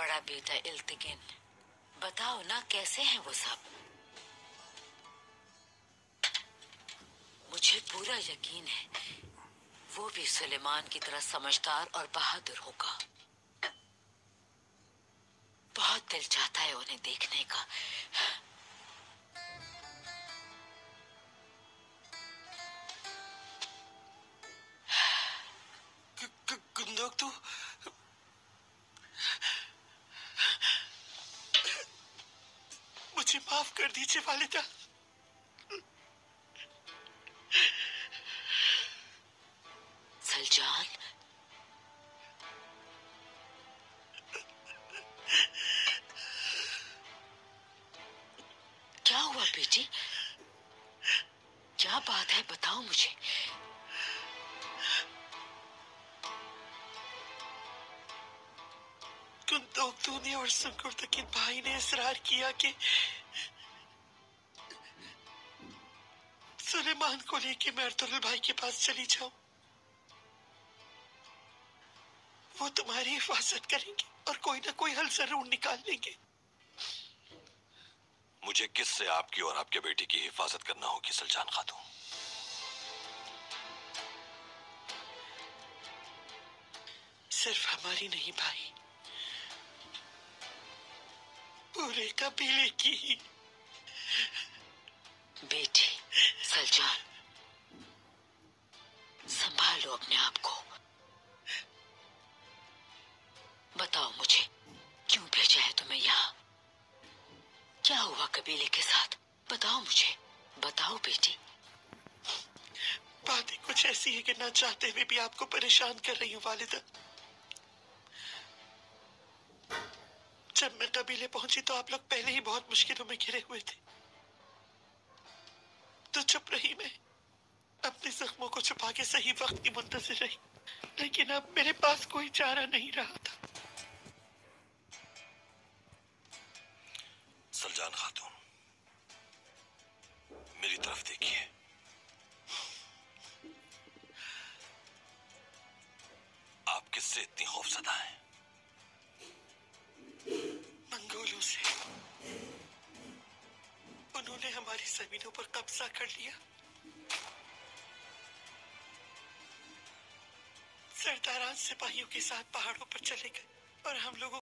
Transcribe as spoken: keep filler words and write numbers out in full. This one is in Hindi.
बड़ा बेटा इल्तिगिन, बताओ ना कैसे हैं वो सब। मुझे पूरा यकीन है वो भी सुलेमान की तरह समझदार और बहादुर होगा। बहुत दिल चाहता है उन्हें देखने का। गुंदोक, तू मुझे माफ कर दीजिए वालिदा। सलजान, क्या हुआ बेटी? क्या बात है, बताओ मुझे। गुंदोक, तूने और सुकुर्तकिन भाई ने इसरार किया कि सुलेमान को लेके मैं अर्तुगरुल भाई के पास चली जाऊं। वो तुम्हारी हिफाजत करेंगे और कोई ना कोई हल जरूर निकाल लेंगे। मुझे किससे आपकी और आपके बेटी की हिफाजत करना होगी सलजान खातून? सिर्फ हमारी नहीं भाई, पूरे कबीले की ही। बेटी सलजान, संभालो अपने आप को। बताओ मुझे, क्यों भेजा है तुम्हें यहाँ? क्या हुआ कबीले के साथ? बताओ मुझे, बताओ बेटी। बातें कुछ ऐसी है कि ना चाहते हुए भी आपको परेशान कर रही हूँ वालिदा। जब मैं कबीले पहुंची तो आप लोग पहले ही बहुत मुश्किलों में घिरे हुए थे, तो चुप रही मैं, अपने जख्मों को छुपा के सही वक्त की मुंतजिर रही। लेकिन अब मेरे पास कोई चारा नहीं रहा था। सलजान खातून, मेरी तरफ देखिए। आप किससे इतनी खौफजदा हैं? मंगोलों से। उन्होंने हमारी जमीनों पर कब्जा कर लिया। सरदारान सिपाहियों के साथ पहाड़ों पर चले गए और हम लोगों